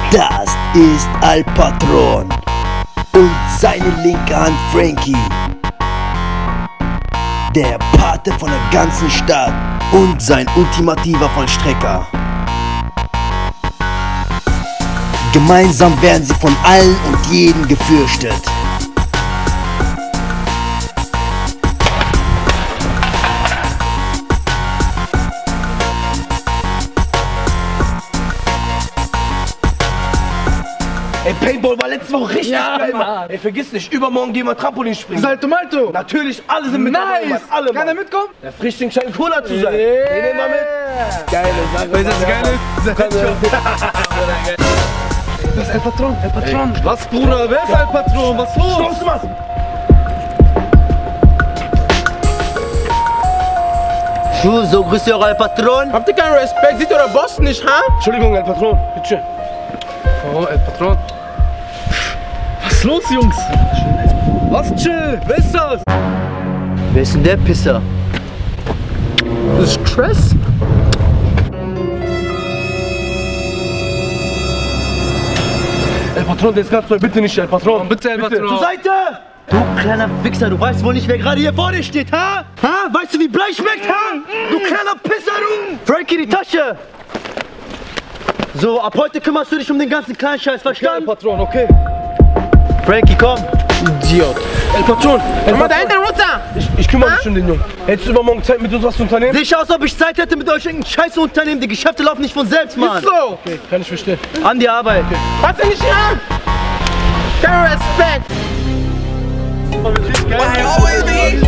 Das ist Al Patron und seine linke Hand Frankie, der Pate von der ganzen Stadt und sein ultimativer Vollstrecker. Gemeinsam werden sie von allen und jeden gefürchtet. Ey, Paintball war letzte Woche richtig geil, Mann. Mann. Ey, vergiss nicht, übermorgen gehen wir Trampolin springen. Salto Malto! Natürlich, alle sind mit dabei, Mann. Alle, Kann er mitkommen? Der Frischling scheint cooler zu sein. Den nehmen wir mit. Geile Sache. Weißt du, was geil ist? Das ist El Patron, El Patron. Ey. Was, Bruder? Wer ist El Patron? Was los? Stoß mal. So grüßt ihr Al Patron. Habt ihr keinen Respekt? Sieht euer Boss nicht, ha? Entschuldigung, El Patron. Bitte. Oh, El Patron. Was ist los, Jungs? Was chill? Wer ist das? Wer ist denn der Pisser? Das ist Stress? El Patron, der ist ganz neu. Bitte nicht, El Patron. Bitte, El Patron. Zur Seite! Du kleiner Wichser, du weißt wohl nicht, wer gerade hier vor dir steht, ha? Ha? Weißt du, wie Blei schmeckt, ha? Du kleiner Pisser, du! Frankie, die Tasche! So, ab heute kümmerst du dich um den ganzen kleinen Scheiß, verstanden? El Patron, okay. Frankie, komm! Idiot. El Patron, El Komm mal da Patron. hinten runter! Ich kümmere mich um den Jungen. Hättest du übermorgen Zeit, mit uns was zu unternehmen? Sehe ich aus, ob ich Zeit hätte, mit euch irgendein Scheiß zu unternehmen. Die Geschäfte laufen nicht von selbst, Mann. Ist so! Okay, kann ich verstehen. An die Arbeit. Was denn nicht hier? Kein Respekt! Why always me?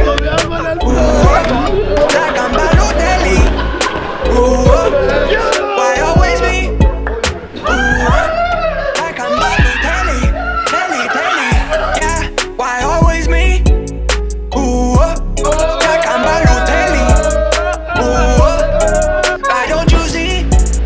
Like I'm Balotelli. Why always me? Like I'm Balotelli. Telly. Yeah. Why always me? Like I'm Balotelli. Why don't you see?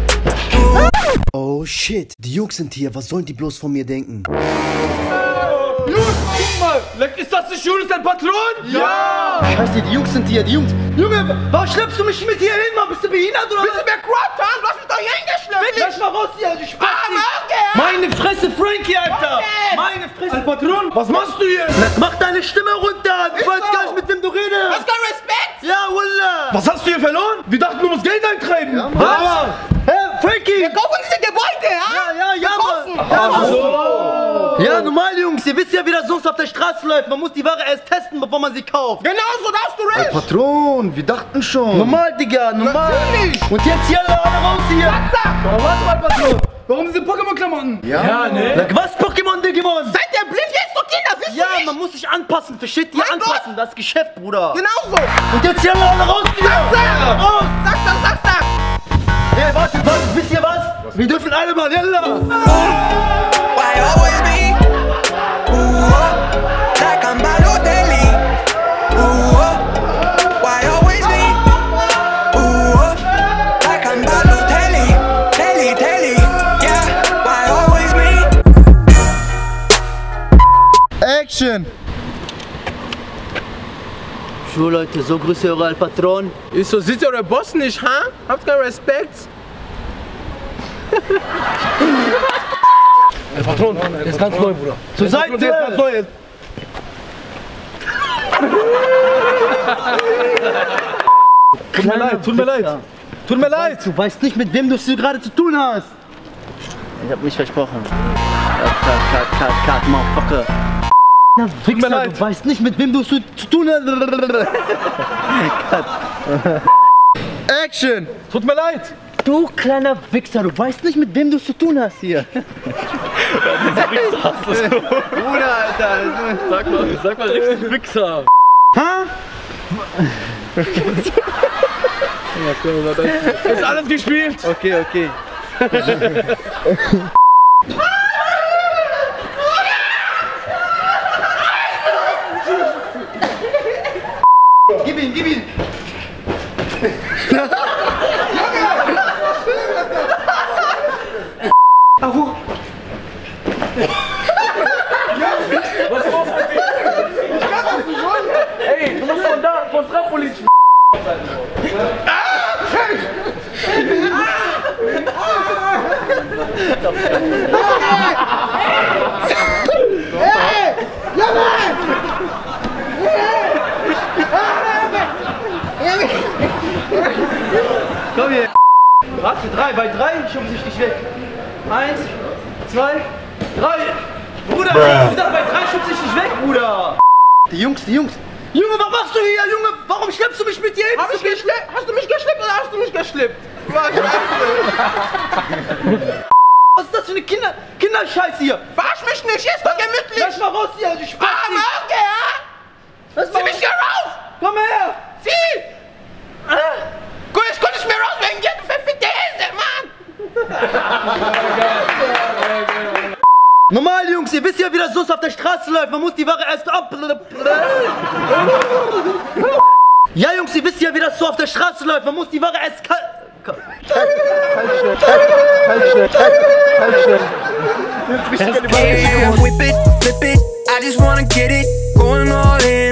Oh shit, die Jungs sind hier. Was sollen die bloß von mir denken? Jungs, guck mal. Ist das nicht Julius, El Patron? Ja! Scheiße, die Jungs sind hier, die Jungs. Junge, warum schleppst du mich mit hier hin, Mann? Bist du behindert oder was? mehr Crop haben? Du hast mich doch hier hingeschleppt! Lass mal raus hier, du Spasti. Okay! Meine Fresse, Frankie, Alter! Meine Fresse! El Patron, was machst du hier? Mach deine Stimme runter! Du weißt gar nicht, mit wem du redest! Was kein Respekt? Ja, Wallah! Was hast du hier verloren? Wir dachten, du musst Geld eintreiben. Ja, Was? Hä, Frankie! Wir kaufen diese Gebäude, ja? Ja, Mann! Ja, normal, Jungs, ihr wisst ja, wie das sonst auf der Straße läuft. Man muss die Ware erst testen, bevor man sie kauft. Genau so, da hast du recht! Patron, wir dachten schon. Normal, Digga, normal. Natürlich. Und jetzt hier alle raus hier. Aber warte mal, Patron! Warum diese Pokémon-Klamotten? Ja, ne? Was, Pokémon, Digimon? Seid ihr blind? Jetzt doch Kinder, siehst Ja, du nicht? man muss sich anpassen, versteht ihr? Mein Anpassen, das ist Geschäft, Bruder. Genau so! Und jetzt hier alle raus hier. Raus. Sag! Hey, warte, wisst ihr was? Wir dürfen alle mal, yalla. Why always me? Like I'm Balotelli. Why always me? Like I'm Balotelli. Telly. Yeah. Why always me? Action. So Leute, so grüße eure Al Patron. Ist so, sieht ihr euer Boss nicht, ha? Habt keinen Respekt? El Patron, der ist ganz neu, Bruder. Zur Der ist ganz neu. Tut mir leid. Du weißt nicht, mit wem du es gerade zu tun hast. Ich hab mich versprochen. Cut, motherfucker. Tut mir leid. Du weißt nicht, mit wem du es zu tun hast. Action. Tut mir leid. Du kleiner Wichser, du weißt nicht, mit wem du es zu tun hast hier. Bruder, Alter. Sag mal richtig Wichser. Ha? Ist alles gespielt. Okay. Gib ihn. Ey, du musst von Trampolin. Komm hier. Warte, 3, bei 3 schubst ich dich weg. 1, 2, 3. Bruder, ich hab gesagt, bei 3 schubst ich dich weg, Bruder. Die Jungs. Junge, was machst du hier, Junge? Warum schleppst du mich mit dir hin? Hab ich geschleppt? Hast du mich geschleppt oder hast du mich geschleppt? Was ist das für eine Kinderscheiße hier? Verarsch mich nicht, hier ist doch gemütlich. Lass mal raus hier, du Spaß. Okay, ja? Lass mal Zieh mich hier raus. Komm her. Zieh. Gut, ich konnte nicht mehr raus wegen dir, du verfickte Esel, Mann. Normal, Jungs, ihr wisst ja, wie das so auf der Straße läuft. Man muss die Ware erst ab... Ja, Jungs, ihr wisst ja, wie das so auf der Straße läuft. Man muss die Ware erst... Yeah, whip it, flip it. I just wanna get it. Going all in.